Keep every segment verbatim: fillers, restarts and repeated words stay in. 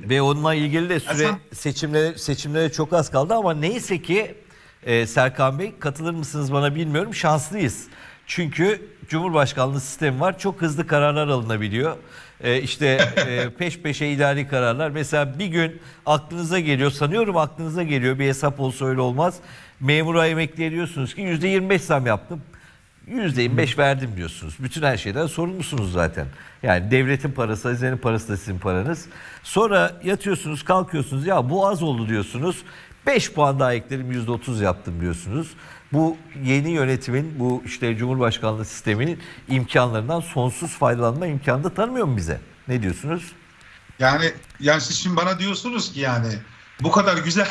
ve onunla ilgili de süre sen... seçimlere, seçimlere çok az kaldı ama neyse ki e, Serkan Bey, katılır mısınız bana bilmiyorum, şanslıyız. Çünkü Cumhurbaşkanlığı sistemi var, çok hızlı kararlar alınabiliyor. E, işte e, peş peşe idari kararlar. Mesela bir gün aklınıza geliyor, sanıyorum aklınıza geliyor, bir hesap olsa öyle olmaz. Memura emekli diyorsunuz ki yüzde yirmi beş zam yaptım. yüzde yirmi beş verdim diyorsunuz. Bütün her şeyden sorumlusunuz zaten. Yani devletin parası, hazinenin parası da sizin paranız. Sonra yatıyorsunuz, kalkıyorsunuz. Ya bu az oldu diyorsunuz. beş puan daha eklerim, yüzde otuz yaptım diyorsunuz. Bu yeni yönetimin, bu işte Cumhurbaşkanlığı sisteminin imkanlarından sonsuz faydalanma imkanı da tanımıyor mu bize? Ne diyorsunuz? Yani yani siz şimdi bana diyorsunuz ki yani bu kadar güzel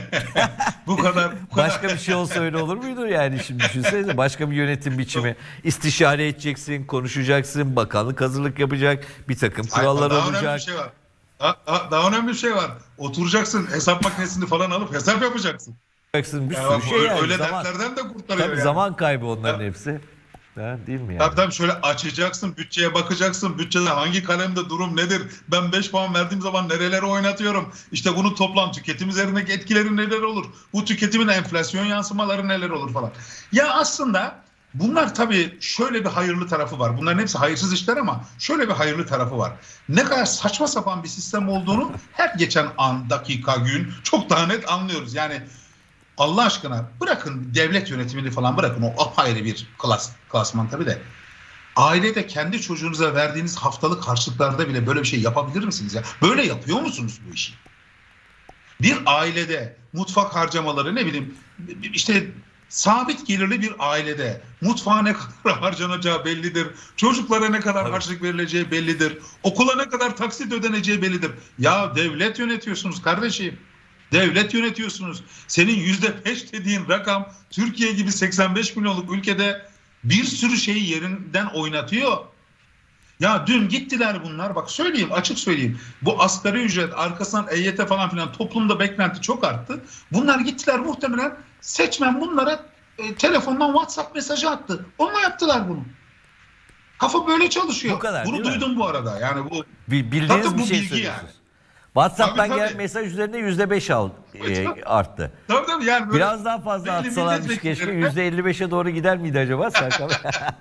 bu kadar bu başka kadar... bir şey olsa öyle olur muydu yani, şimdi düşünsenize, başka bir yönetim biçimi, istişare edeceksin, konuşacaksın, bakanlık hazırlık yapacak, bir takım kurallar daha olacak. Önemli bir şey var. Daha, daha, daha önemli bir şey var. Oturacaksın, hesap makinesini falan alıp hesap yapacaksın. Bir sürü yani şey yani, öyle zaman, dertlerden de kurtarıyor tabii yani. Zaman kaybı onların ya, hepsi. Ha, değil mi yani? Tabii tabii, şöyle açacaksın, bütçeye bakacaksın, bütçede hangi kalemde durum nedir, ben beş puan verdiğim zaman nereleri oynatıyorum, işte bunun toplam tüketim üzerindeki etkileri neler olur, bu tüketimin enflasyon yansımaları neler olur falan. Ya aslında bunlar tabii şöyle bir hayırlı tarafı var, bunların hepsi hayırsız işler ama şöyle bir hayırlı tarafı var. Ne kadar saçma sapan bir sistem olduğunu her geçen an, dakika, gün çok daha net anlıyoruz. Yani Allah aşkına bırakın devlet yönetimini falan, bırakın, o apayrı bir klas, klasman tabii de. Ailede kendi çocuğunuza verdiğiniz haftalık harçlıklarda bile böyle bir şey yapabilir misiniz ya? Böyle yapıyor musunuz bu işi? Bir ailede mutfak harcamaları, ne bileyim işte sabit gelirli bir ailede mutfağa ne kadar harcanacağı bellidir. Çocuklara ne kadar harçlık verileceği bellidir. Okula ne kadar taksit ödeneceği bellidir. Ya devlet yönetiyorsunuz kardeşim. Devlet yönetiyorsunuz. Senin yüzde beş dediğin rakam Türkiye gibi seksen beş milyonluk ülkede bir sürü şeyi yerinden oynatıyor. Ya dün gittiler bunlar, bak söyleyeyim, açık söyleyeyim. Bu asgari ücret, arkasından E Y T falan filan, toplumda beklenti çok arttı. Bunlar gittiler, muhtemelen seçmen bunlara e, telefondan WhatsApp mesajı attı. Onunla yaptılar bunu. Kafa böyle çalışıyor. Bu kadar, bunu duydum mi? Bu arada. Yani bu bildiğiniz tabii bir bu şey bilgi yani. WhatsApp'tan tabii, gelen tabii. mesaj üzerinde yüzde beş al, e, arttı. Tabii tabii, yani biraz daha fazla atsalarmış keşke, yüzde elli beşe doğru gider miydi acaba Serkan?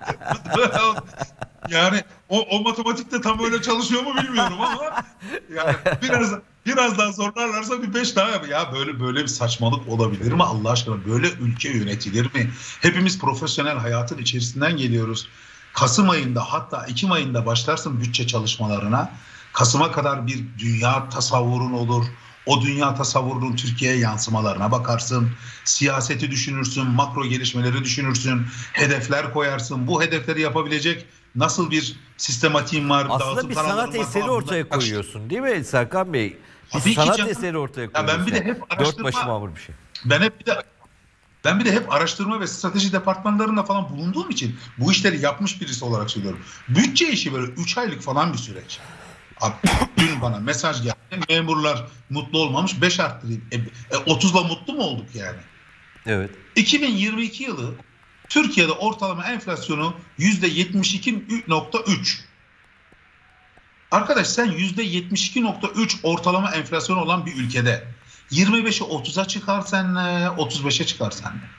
Yani o, o matematikte tam öyle çalışıyor mu bilmiyorum ama yani biraz biraz daha zorlarlarsa bir beş daha yap. Ya böyle böyle bir saçmalık olabilir mi Allah aşkına? Böyle ülke yönetilir mi? Hepimiz profesyonel hayatın içerisinden geliyoruz. Kasım ayında, hatta Ekim ayında başlarsın bütçe çalışmalarına. Kasım'a kadar bir dünya tasavvurun olur. O dünya tasavvurunun Türkiye'ye yansımalarına bakarsın. Siyaseti düşünürsün, makro gelişmeleri düşünürsün, hedefler koyarsın. Bu hedefleri yapabilecek nasıl bir sistematiğin var? Aslında bir sanat eseri falan ortaya koyuyorsun değil mi Serkan Bey? Bir Tabii sanat eseri ortaya koyuyorsun. Ya ben bir de hep araştırma, dört başı mamur bir şey. Ben hep bir de Ben bir de hep araştırma ve strateji departmanlarında falan bulunduğum için bu işleri yapmış birisi olarak söylüyorum. Bütçe işi böyle üç aylık falan bir süreç. Abi, dün bana mesaj geldi. Memurlar mutlu olmamış, beş arttırayım. E, e, otuzla mutlu mu olduk yani? Evet. iki bin yirmi iki yılı Türkiye'de ortalama enflasyonu yüzde yetmiş iki nokta üç. Arkadaş, sen yüzde yetmiş iki nokta üç ortalama enflasyon olan bir ülkede yirmi beşi otuza çıkarsan ne, otuz beşe çıkarsan ne?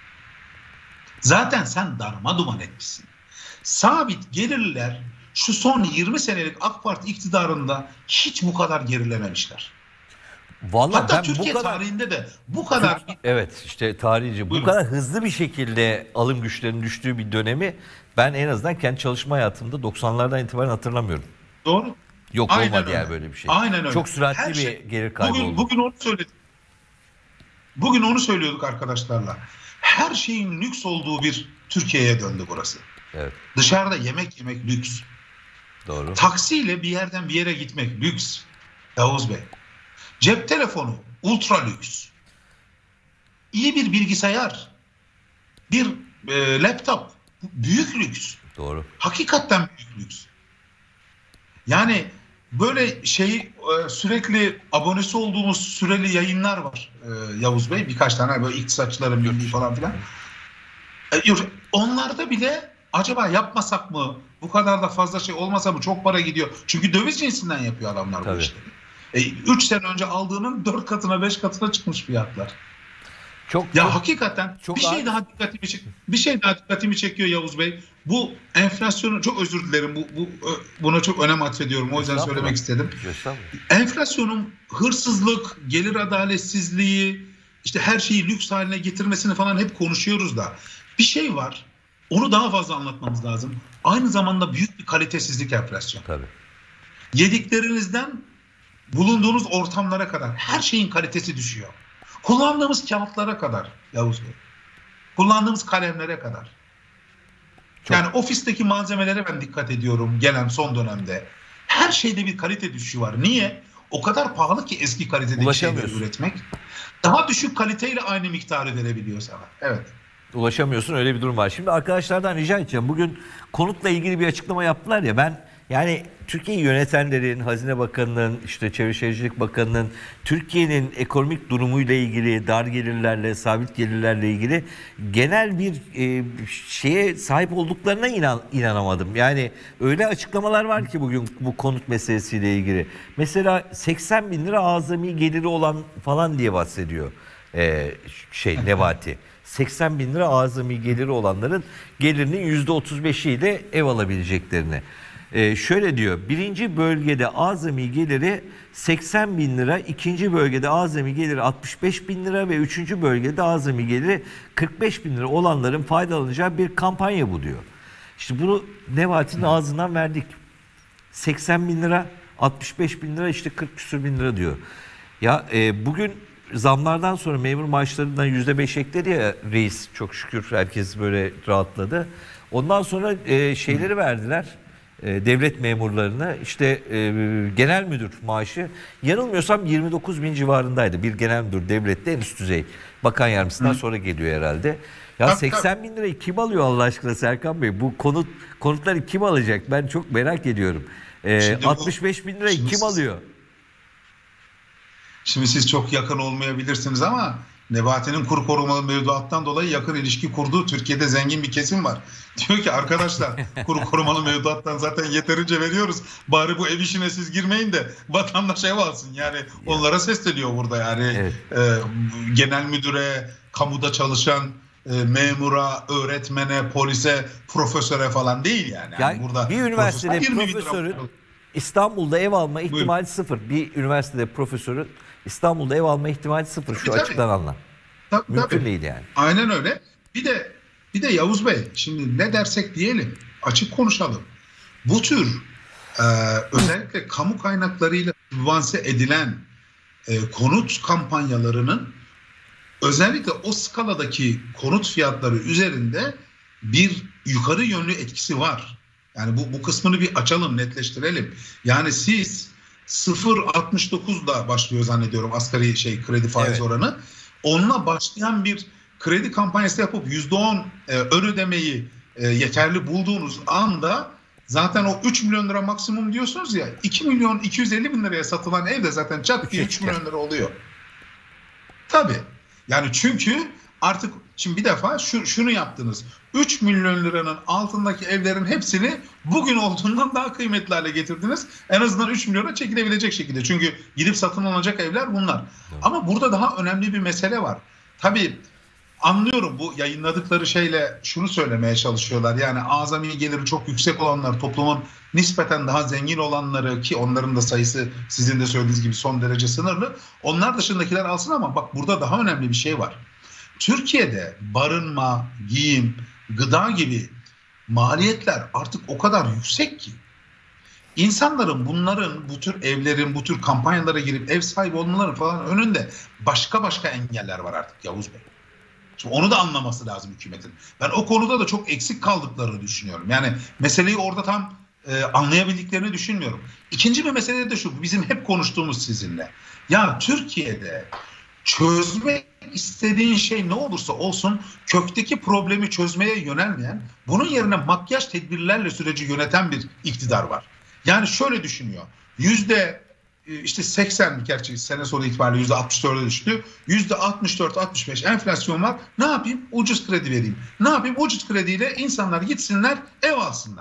Zaten sen darma duman etmişsin. Sabit gelirliler şu son yirmi senelik AK Parti iktidarında hiç bu kadar gerilememişler. Vallahi Hatta ben Türkiye bu kadar, tarihinde de bu kadar... Evet, işte tarihçi bu kadar hızlı bir şekilde alım güçlerinin düştüğü bir dönemi ben en azından kendi çalışma hayatımda doksanlardan itibaren hatırlamıyorum. Doğru. Yok, Aynen olmadı öyle. yani böyle bir şey. Aynen öyle. Çok süratli Her bir şey, gelir kaybı bugün, oldu. Bugün onu söyledik. Bugün onu söylüyorduk arkadaşlarla. Her şeyin lüks olduğu bir Türkiye'ye döndü burası. Evet. Dışarıda yemek yemek lüks. Doğru. Taksiyle bir yerden bir yere gitmek lüks. Yavuz Bey. Cep telefonu ultra lüks. İyi bir bilgisayar, bir e, laptop büyük lüks. Doğru. Hakikaten büyük lüks. Yani böyle şey e, sürekli abonesi olduğumuz süreli yayınlar var e, Yavuz Bey. Birkaç tane böyle iktisatçıların bildiği falan filan. E, onlarda bile acaba yapmasak mı? Bu kadar da fazla şey olmasa mı? Çok para gidiyor. Çünkü döviz cinsinden yapıyor adamlar Tabii. bu işleri. üç sene önce aldığının dört katına beş katına çıkmış fiyatlar. Çok, ya çok, hakikaten çok bir şey az... daha dikkatimi çek, bir şey daha dikkatimi çekiyor Yavuz Bey. Bu enflasyonun, çok özür dilerim, bu, bu buna çok önem atfediyorum. O yüzden söylemek istedim. Enflasyonun hırsızlık, gelir adaletsizliği, işte her şeyi lüks haline getirmesini falan hep konuşuyoruz da bir şey var. Onu daha fazla anlatmamız lazım. Aynı zamanda büyük bir kalitesizlik enflasyon. Tabii. Yediklerinizden bulunduğunuz ortamlara kadar her şeyin kalitesi düşüyor. Kullandığımız kağıtlara kadar Yavuz Bey. Kullandığımız kalemlere kadar. Çok. Yani ofisteki malzemelere ben dikkat ediyorum gelen son dönemde. Her şeyde bir kalite düşüşü var. Niye? O kadar pahalı ki eski kalitedeki şeyleri üretmek. Daha düşük kaliteyle aynı miktarı verebiliyor sana. Evet. Ulaşamıyorsun, öyle bir durum var. Şimdi arkadaşlardan rica edeceğim. Bugün konutla ilgili bir açıklama yaptılar ya, ben yani Türkiye'yi yönetenlerin, Hazine Bakanı'nın, işte Çevre Şehircilik Bakanı'nın Türkiye'nin ekonomik durumuyla ilgili, dar gelirlerle, sabit gelirlerle ilgili genel bir e, şeye sahip olduklarına inan, inanamadım. Yani öyle açıklamalar var ki bugün bu konut meselesiyle ilgili. Mesela seksen bin lira azami geliri olan falan diye bahsediyor e, şey Nebati. seksen bin lira azami geliri olanların gelirinin yüzde otuz beşiyle ev alabileceklerini. Ee, şöyle diyor, birinci bölgede azami geliri seksen bin lira, ikinci bölgede azami geliri altmış beş bin lira ve üçüncü bölgede azami geliri kırk beş bin lira olanların faydalanacağı bir kampanya bu diyor. İşte bunu Nebati'nin ağzından verdik. seksen bin lira, altmış beş bin lira, işte kırk küsur bin lira diyor. Ya e, bugün zamlardan sonra memur maaşlarından yüzde beş ekledi ya reis, çok şükür herkes böyle rahatladı. Ondan sonra e, şeyleri verdiler. Devlet memurlarına, işte e, genel müdür maaşı yanılmıyorsam yirmi dokuz bin civarındaydı. Bir genel müdür devlette en üst düzey. Bakan yardımcısından Hı. sonra geliyor herhalde. Ya tabii, seksen tabii. bin lirayı kim alıyor Allah aşkına Serkan Bey? Bu konut konutları kim alacak? Ben çok merak ediyorum. E, altmış beş bin lirayı kim siz, alıyor? Şimdi siz çok yakın olmayabilirsiniz ama Nebati'nin kur korumalı mevduattan dolayı yakın ilişki kurduğu Türkiye'de zengin bir kesim var. Diyor ki arkadaşlar, kur korumalı mevduattan zaten yeterince veriyoruz. Bari bu ev işine siz girmeyin de vatandaş ev alsın. Yani onlara sesleniyor burada yani. Evet. E, genel müdüre, kamuda çalışan e, memura, öğretmene, polise, profesöre falan değil yani. yani, yani burada bir üniversitede profesörün İstanbul'da ev alma ihtimali Buyurun. sıfır. Bir üniversitede profesörün İstanbul'da ev alma ihtimali sıfır şu tabii, açıklananla. Tabii, Mümkün tabii. değil yani. Aynen öyle. Bir de bir de Yavuz Bey, şimdi ne dersek diyelim, açık konuşalım. Bu tür e, özellikle kamu kaynaklarıyla sübvanse edilen e, konut kampanyalarının özellikle o skaladaki konut fiyatları üzerinde bir yukarı yönlü etkisi var. Yani bu, bu kısmını bir açalım, netleştirelim. Yani siz sıfır virgül altmış dokuzla başlıyor zannediyorum asgari şey kredi faiz evet. oranı. Onunla başlayan bir kredi kampanyası yapıp yüzde on e, ön ödemeyi e, yeterli bulduğunuz anda zaten o üç milyon lira maksimum diyorsunuz ya, iki milyon iki yüz elli bin liraya satılan ev de zaten çat diye üç milyon lira oluyor. Tabii. Yani çünkü artık şimdi bir defa şu, şunu yaptınız. üç milyon liranın altındaki evlerin hepsini bugün olduğundan daha kıymetli hale getirdiniz. En azından üç milyona çekilebilecek şekilde. Çünkü gidip satın alınacak evler bunlar. Evet. Ama burada daha önemli bir mesele var. Tabii anlıyorum, bu yayınladıkları şeyle şunu söylemeye çalışıyorlar. Yani azami geliri çok yüksek olanlar, toplumun nispeten daha zengin olanları, ki onların da sayısı sizin de söylediğiniz gibi son derece sınırlı. Onlar dışındakiler alsın, ama bak burada daha önemli bir şey var. Türkiye'de barınma, giyim, gıda gibi maliyetler artık o kadar yüksek ki insanların bunların, bu tür evlerin, bu tür kampanyalara girip ev sahibi olmaları falan önünde başka başka engeller var artık Yavuz Bey. Şimdi onu da anlaması lazım hükümetin. Ben o konuda da çok eksik kaldıklarını düşünüyorum. Yani meseleyi orada tam e, anlayabildiklerini düşünmüyorum. İkinci bir mesele de şu, bizim hep konuştuğumuz sizinle. Ya Türkiye'de çözmek istediğin şey ne olursa olsun kökteki problemi çözmeye yönelmeyen, bunun yerine makyaj tedbirlerle süreci yöneten bir iktidar var. Yani şöyle düşünüyor. Yüzde işte seksen, gerçi sene sonu itibariyle yüzde altmış dörde düştü. Yüzde altmış dört altmış beş enflasyon var. Ne yapayım? Ucuz kredi vereyim. Ne yapayım? Ucuz krediyle insanlar gitsinler ev alsınlar.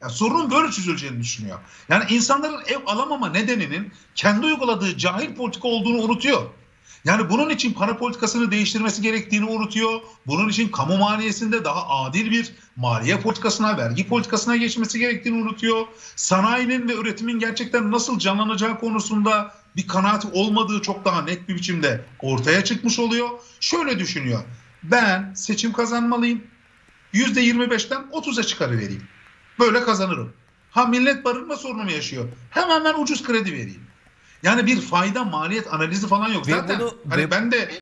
Yani sorunun böyle çözüleceğini düşünüyor. Yani insanların ev alamama nedeninin kendi uyguladığı cahil politika olduğunu unutuyor. Yani bunun için para politikasını değiştirmesi gerektiğini unutuyor. Bunun için kamu maliyesinde daha adil bir maliye politikasına, vergi politikasına geçmesi gerektiğini unutuyor. Sanayinin ve üretimin gerçekten nasıl canlanacağı konusunda bir kanaati olmadığı çok daha net bir biçimde ortaya çıkmış oluyor. Şöyle düşünüyor. Ben seçim kazanmalıyım. yüzde yirmi beşten otuza çıkarıvereyim. Böyle kazanırım. Ha millet barınma sorunu mu yaşıyor? Hemen ben ucuz kredi vereyim. Yani bir fayda maliyet analizi falan yok. Ve Zaten bunu- hani ve- ben de